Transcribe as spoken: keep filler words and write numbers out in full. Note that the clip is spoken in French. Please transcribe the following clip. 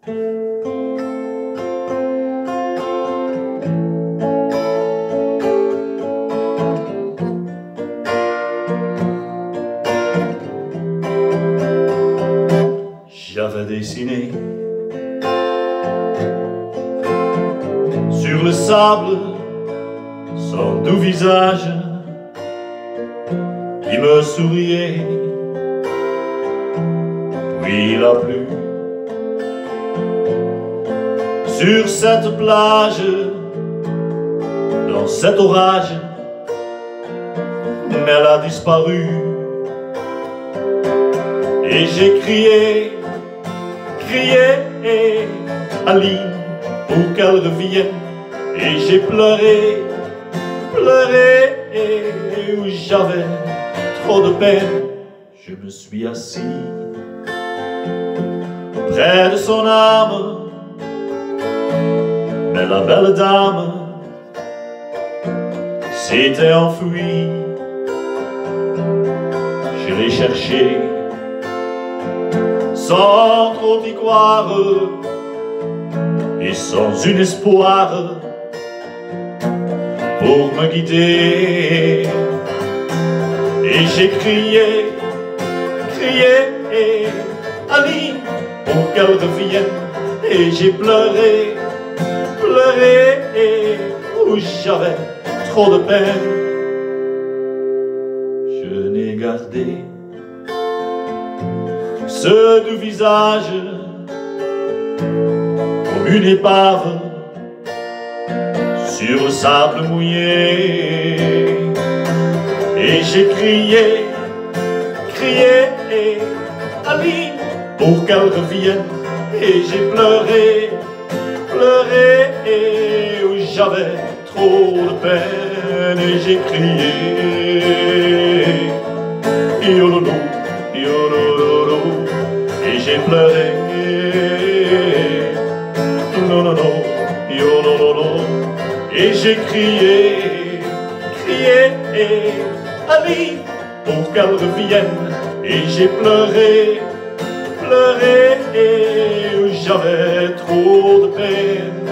J'avais dessiné sur le sable son doux visage qui me souriait. Puis il a plu sur cette plage, dans cet orage, mais elle a disparu. Et j'ai crié, crié, Aline, pour qu'elle revienne. Et j'ai pleuré, pleuré, où j'avais trop de peine. Je me suis assis près de son âme, mais la belle dame s'était enfuie. Je l'ai cherchée sans trop y croire et sans un espoir pour me guider. Et j'ai crié, crié, Aline, pour qu'elle revienne. Et j'ai pleuré, pleuré, où j'avais trop de peine. Je n'ai gardé ce doux visage comme une épave sur le sable mouillé. Et j'ai crié, crié, Aline, pour qu'elle revienne. Et j'ai pleuré, pleuré, où j'avais trop de peine. Et j'ai crié, yololo, yololo. Et j'ai pleuré, non, non, non, yololo. Et j'ai crié, crié, Aline, pour qu'elle revienne. Et j'ai pleuré, pleuré, où j'avais trop de peine.